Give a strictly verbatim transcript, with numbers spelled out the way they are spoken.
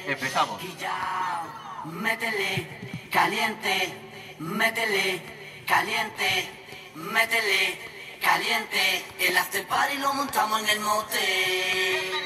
Empezamos. Y ya, métele, caliente, métele, caliente, métele, caliente. El after party lo montamos en el motel.